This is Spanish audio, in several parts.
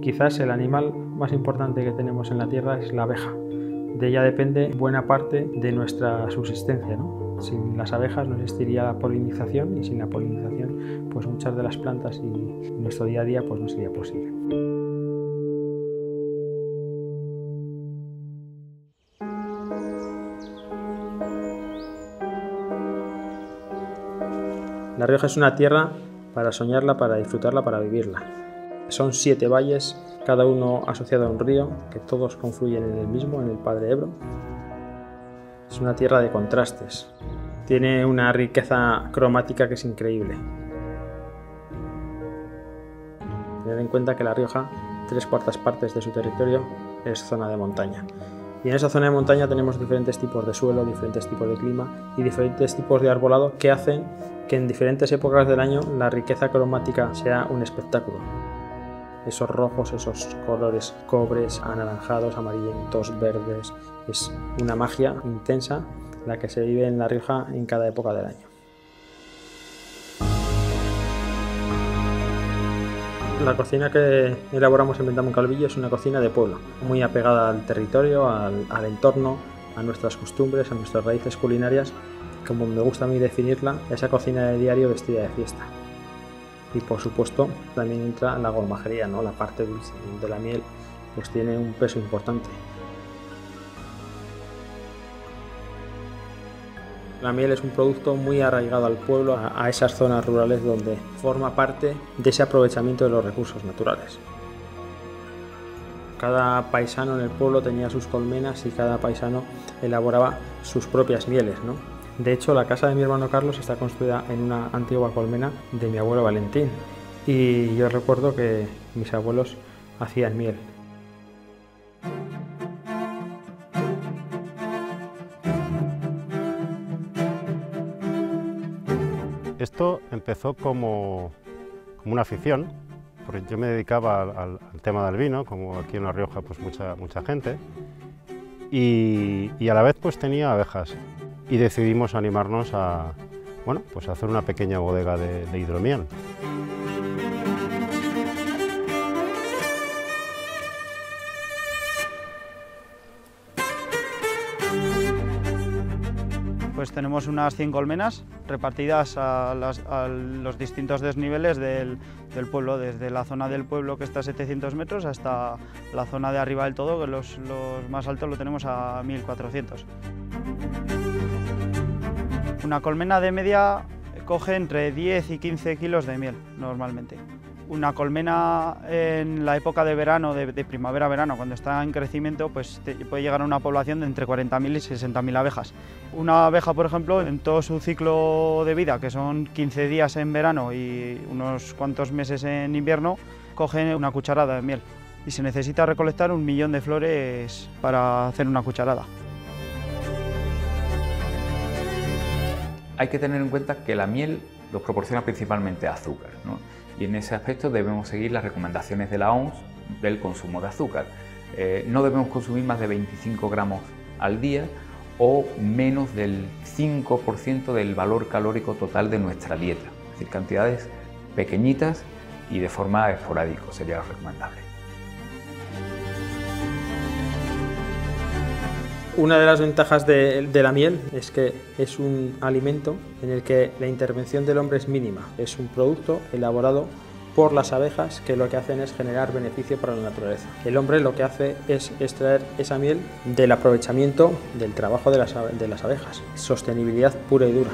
Quizás el animal más importante que tenemos en la Tierra es la abeja. De ella depende buena parte de nuestra subsistencia, ¿no? Sin las abejas no existiría la polinización, y sin la polinización pues muchas de las plantas y nuestro día a día pues no sería posible. La Rioja es una tierra para soñarla, para disfrutarla, para vivirla. Son 7 valles, cada uno asociado a un río, que todos confluyen en el mismo, en el Padre Ebro. Es una tierra de contrastes. Tiene una riqueza cromática que es increíble. Tener en cuenta que La Rioja, 3/4 partes de su territorio es zona de montaña. Y en esa zona de montaña tenemos diferentes tipos de suelo, diferentes tipos de clima y diferentes tipos de arbolado que hacen que en diferentes épocas del año la riqueza cromática sea un espectáculo. Esos rojos, esos colores cobres, anaranjados, amarillentos, verdes, es una magia intensa la que se vive en La Rioja en cada época del año. La cocina que elaboramos en Venta Moncalvillo es una cocina de pueblo, muy apegada al territorio, al entorno, a nuestras costumbres, a nuestras raíces culinarias, como me gusta a mí definirla, esa cocina de diario vestida de fiesta. Y por supuesto también entra la gourmajería, ¿no? La parte dulce de la miel pues tiene un peso importante. La miel es un producto muy arraigado al pueblo, a esas zonas rurales donde forma parte de ese aprovechamiento de los recursos naturales. Cada paisano en el pueblo tenía sus colmenas y cada paisano elaboraba sus propias mieles, ¿no? De hecho, la casa de mi hermano Carlos está construida en una antigua colmena de mi abuelo Valentín y yo recuerdo que mis abuelos hacían miel. Esto empezó como una afición, porque yo me dedicaba al tema del vino, como aquí en La Rioja pues mucha gente, y a la vez pues tenía abejas. Y decidimos animarnos a hacer una pequeña bodega de hidromiel. Pues tenemos unas 100 colmenas repartidas a los distintos desniveles del pueblo, desde la zona del pueblo que está a 700 metros hasta la zona de arriba del todo, que los más altos lo tenemos a 1400. Una colmena de media coge entre 10 y 15 kilos de miel normalmente. Una colmena en la época de verano, de primavera-verano, cuando está en crecimiento, pues puede llegar a una población de entre 40.000 y 60.000 abejas. Una abeja, por ejemplo, en todo su ciclo de vida, que son 15 días en verano y unos cuantos meses en invierno, coge una cucharada de miel. Y se necesita recolectar 1 millón de flores para hacer una cucharada. Hay que tener en cuenta que la miel nos proporciona principalmente azúcar, ¿no? Y en ese aspecto debemos seguir las recomendaciones de la OMS del consumo de azúcar. No debemos consumir más de 25 gramos al día o menos del 5% del valor calórico total de nuestra dieta. Es decir, cantidades pequeñitas y de forma esporádica sería lo recomendable. Una de las ventajas de la miel es que es un alimento en el que la intervención del hombre es mínima. Es un producto elaborado por las abejas que lo que hacen es generar beneficio para la naturaleza. El hombre lo que hace es extraer esa miel del aprovechamiento del trabajo de las abejas. Sostenibilidad pura y dura.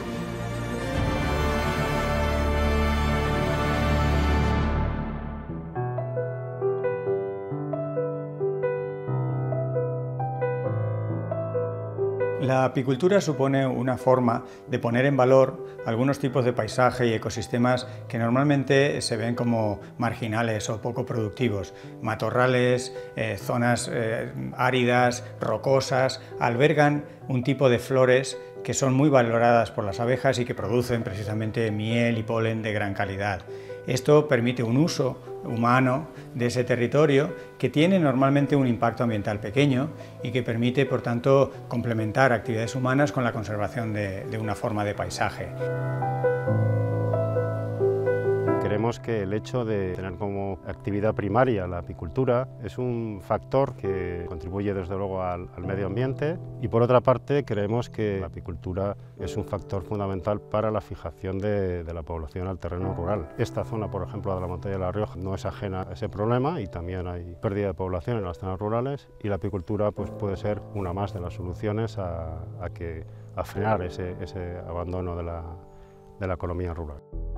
La apicultura supone una forma de poner en valor algunos tipos de paisaje y ecosistemas que normalmente se ven como marginales o poco productivos. Matorrales, zonas áridas, rocosas, albergan un tipo de flores que son muy valoradas por las abejas y que producen precisamente miel y polen de gran calidad. Esto permite un uso humano de ese territorio que tiene normalmente un impacto ambiental pequeño y que permite, por tanto, complementar actividades humanas con la conservación de una forma de paisaje. creemos que el hecho de tener como actividad primaria la apicultura es un factor que contribuye desde luego al medio ambiente, y por otra parte creemos que la apicultura es un factor fundamental para la fijación de la población al terreno rural. Esta zona, por ejemplo, de la montaña de La Rioja no es ajena a ese problema, y también hay pérdida de población en las zonas rurales, y la apicultura pues, puede ser una más de las soluciones a frenar ese abandono de la economía rural.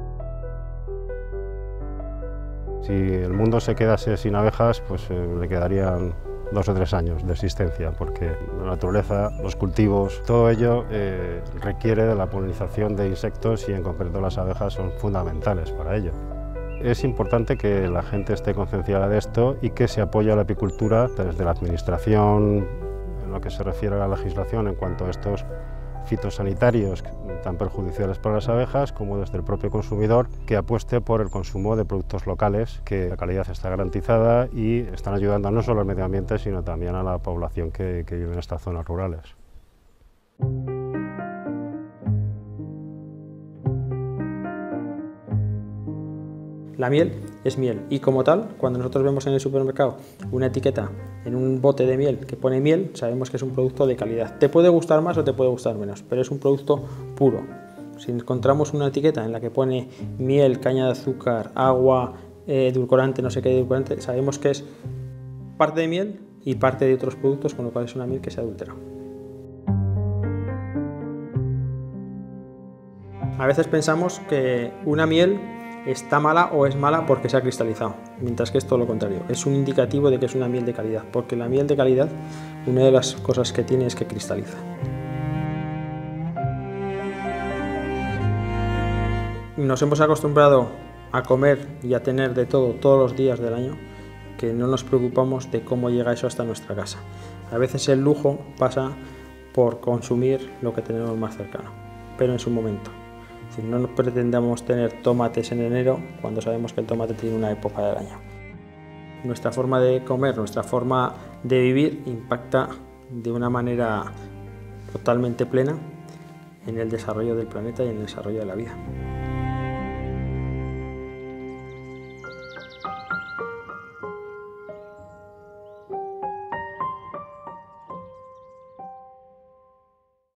Si el mundo se quedase sin abejas, pues le quedarían 2 o 3 años de existencia, porque la naturaleza, los cultivos, todo ello requiere de la polinización de insectos, y en concreto las abejas son fundamentales para ello. Es importante que la gente esté concienciada de esto y que se apoye a la apicultura desde la administración, en lo que se refiere a la legislación en cuanto a estos fitosanitarios tan perjudiciales para las abejas, como desde el propio consumidor, que apueste por el consumo de productos locales, que la calidad está garantizada y están ayudando no solo al medio ambiente, sino también a la población que vive en estas zonas rurales. La miel es miel, y como tal, cuando nosotros vemos en el supermercado una etiqueta en un bote de miel que pone miel, sabemos que es un producto de calidad. Te puede gustar más o te puede gustar menos, pero es un producto puro. Si encontramos una etiqueta en la que pone miel, caña de azúcar, agua, edulcorante, no sé qué edulcorante, sabemos que es parte de miel y parte de otros productos, con lo cual es una miel que se ha adulterado. A veces pensamos que una miel está mala o es mala porque se ha cristalizado, mientras que es todo lo contrario, es un indicativo de que es una miel de calidad, porque la miel de calidad, una de las cosas que tiene es que cristaliza. Nos hemos acostumbrado a comer y a tener de todo todos los días del año, que no nos preocupamos de cómo llega eso hasta nuestra casa. A veces el lujo pasa por consumir lo que tenemos más cercano, pero en su momento. Es decir, no nos pretendamos tener tomates en enero cuando sabemos que el tomate tiene una época del año. Nuestra forma de comer, nuestra forma de vivir impacta de una manera totalmente plena en el desarrollo del planeta y en el desarrollo de la vida.